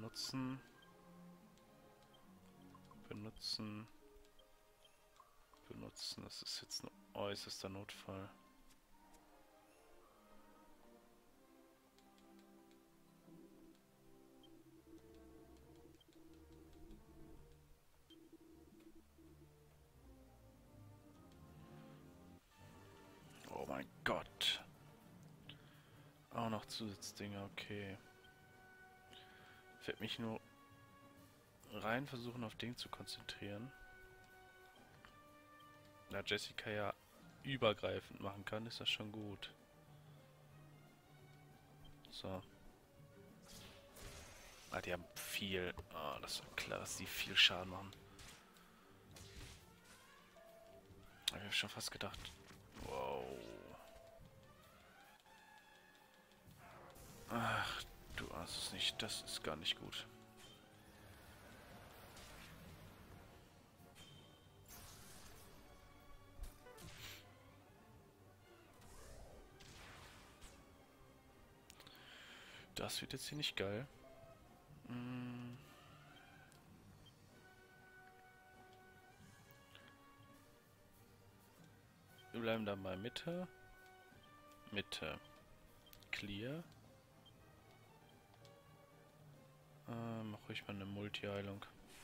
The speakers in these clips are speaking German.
Benutzen. Benutzen. Benutzen. Das ist jetzt ein äußerster Notfall. Oh mein Gott. Auch noch Zusatzdinger, okay. Ich werde mich nur rein versuchen, auf Ding zu konzentrieren. Da Jessica ja übergreifend machen kann, ist das schon gut. So. Ah, die haben viel. Ah, das war klar, dass die viel Schaden machen. Hab ich hab schon fast gedacht. Wow. Ach, du ahnst es nicht. Das ist gar nicht gut. Das wird jetzt hier nicht geil. Wir bleiben dann bei Mitte. Mitte. Clear. Mach ruhig mal eine Multi-Heilung.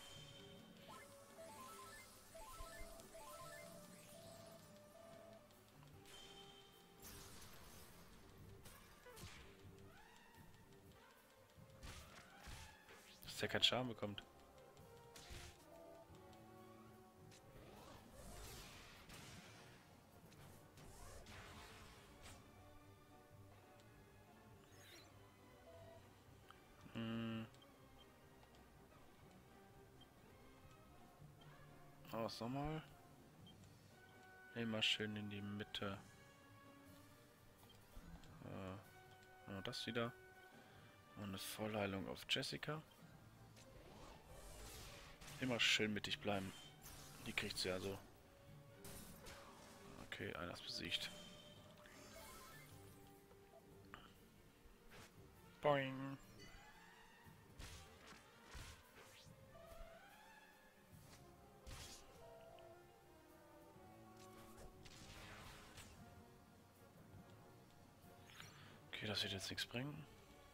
Dass der keinen Schaden bekommt. Was nochmal? Immer schön in die Mitte. Das wieder. Und eine Vollheilung auf Jessica. Immer schön mittig bleiben. Die kriegt sie ja so. Okay, einer ist besiegt. Boing. Okay, das wird jetzt nichts bringen.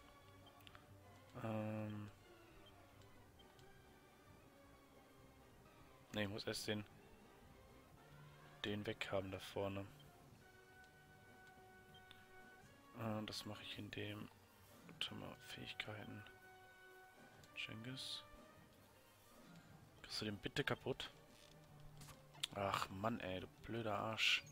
Ne, ich muss erst den weghaben da vorne. Das mache ich in dem... Warte mal, Fähigkeiten. Cengiz. Kriegst du den bitte kaputt? Ach Mann, ey, du blöder Arsch.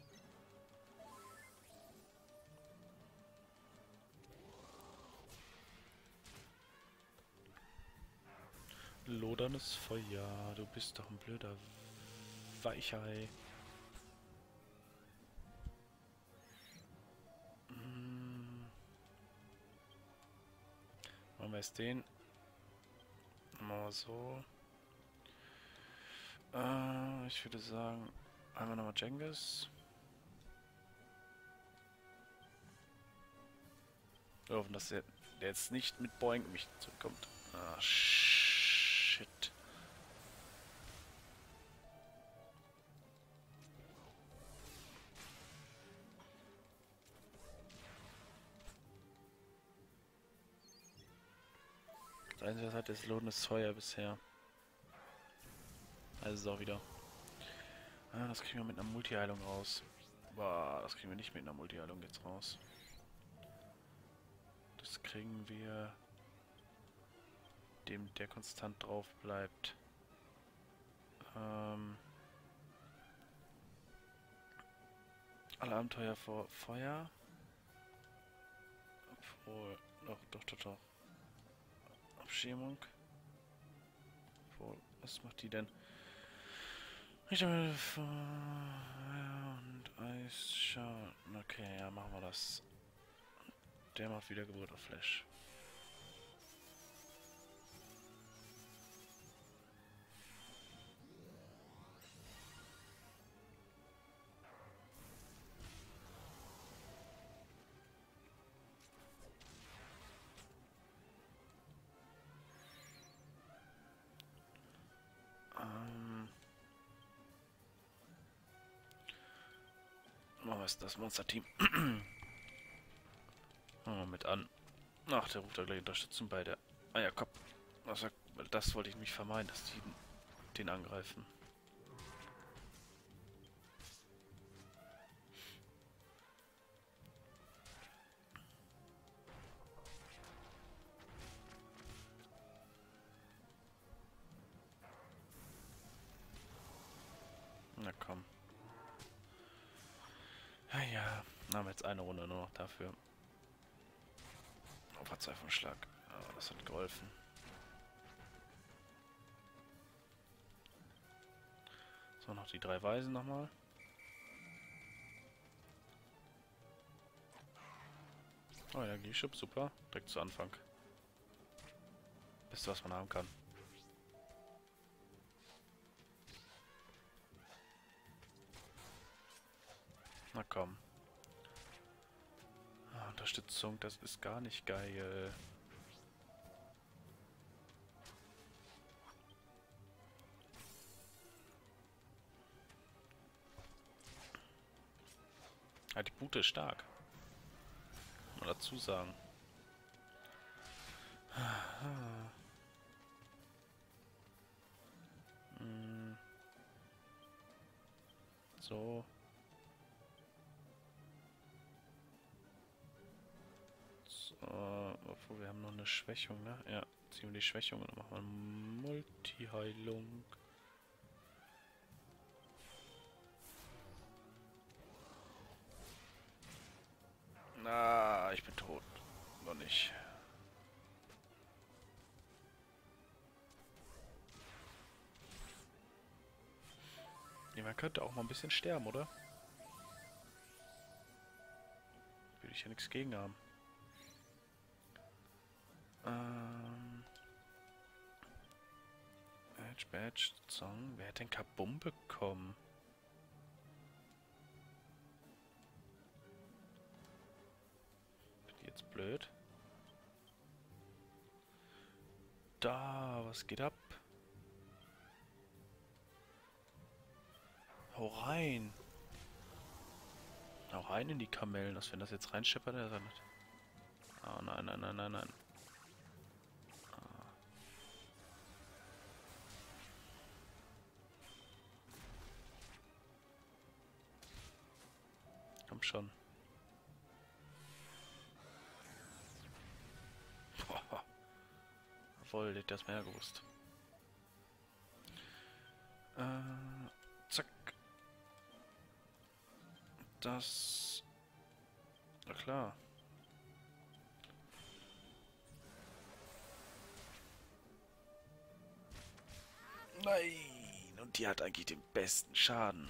Loderndes Feuer, du bist doch ein blöder Weichei. Machen wir jetzt den. Machen wir so. Ich würde sagen, einmal nochmal Cengiz. Wir hoffen, dass der jetzt nicht mit Boing mich zurückkommt. Ah, shit. Das Einzige, was hat, ist lohnendes Feuer bisher. Also ist auch wieder. Das kriegen wir mit einer Multi-Heilung raus. Boah, das kriegen wir nicht mit einer Multi-Heilung jetzt raus. Das kriegen wir... dem der konstant drauf bleibt. Alle Abenteuer vor Feuer. Obwohl, doch. Abschirmung. Obwohl, was macht die denn? Richter Feuer und Eisschaden. Okay, ja, machen wir das. Der macht Wiedergeburt auf Flash. ist das Monster-Team? Oh, mit an. Ach, der ruft da gleich Unterstützung bei der Eierkopf. Das wollte ich nicht vermeiden, dass die den angreifen. Na komm. Ja, ja. Haben wir jetzt eine Runde nur noch dafür. Auf Verzweiflungsschlag. Aber das hat geholfen. So, noch die 3 Weisen nochmal. Oh, Energieschub, super. Direkt zu Anfang. Beste, was man haben kann. Na komm. Ah, Unterstützung, das ist gar nicht geil. Ah, die Bute ist stark. Muss man dazu sagen. So. Obwohl, wir haben noch eine Schwächung, ne? Ja, ziehen wir die Schwächung und dann machen wir Multi-Heilung. Na, ich bin tot. Noch nicht. Ja, man könnte auch mal ein bisschen sterben, oder? Würde ich ja nichts gegen haben. Badge, Song. Wer hat denn Kabum bekommen? Bin ich jetzt blöd? Da, was geht ab? Hau rein! Hau rein in die Kamellen, dass wenn das jetzt reinscheppert, der dann nicht. Oh nein, nein, nein, nein, nein. Komm schon. Boah. Voll, hätte das mehr gewusst. Zack. Das... Na klar. Nein! Und die hat eigentlich den besten Schaden.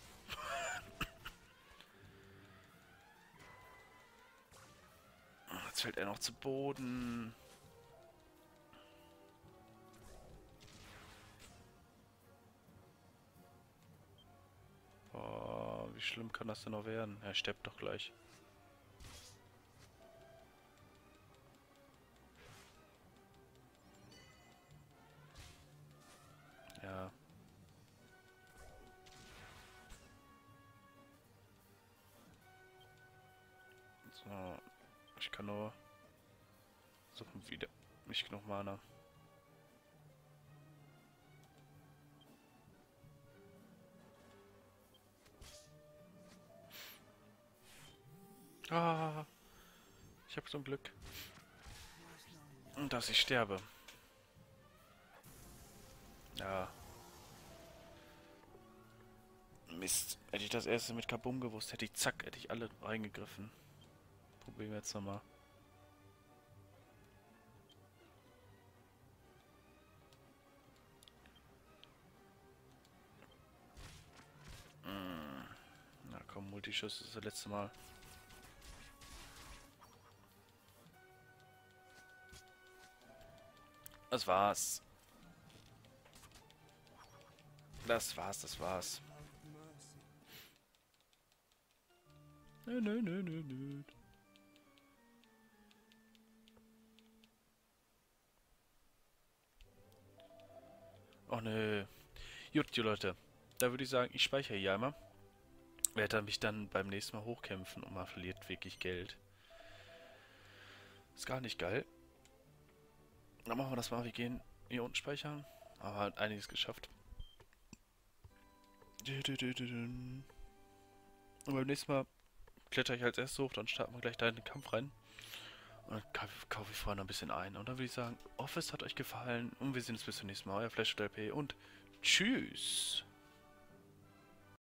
Jetzt fällt er noch zu Boden. Boah, wie schlimm kann das denn noch werden? Er stirbt doch gleich. Ja. So. Ich kann nur suchen wieder. Nicht genug Mana. Ah, ich habe so ein Glück. Dass ich sterbe. Ja. Mist. Hätte ich das erste mit Kabum gewusst, hätte ich alle reingegriffen. Probieren wir jetzt nochmal. Na komm, Multischuss ist das letzte Mal. Das war's. Das war's, das war's. Nö, nö, nö, nö, nö. Oh nö. Gut, die Leute. Da würde ich sagen, ich speichere hier einmal. werde mich dann beim nächsten Mal hochkämpfen und man verliert wirklich Geld. Ist gar nicht geil. Dann machen wir das mal. Wir gehen hier unten speichern. Aber halt einiges geschafft. Und beim nächsten Mal kletter ich als erstes hoch, dann starten wir gleich da in den Kampf rein. Und dann kaufe ich vorher noch ein bisschen ein. Und dann würde ich sagen, Office hat euch gefallen. Und wir sehen uns bis zum nächsten Mal. Euer Flash LP und tschüss.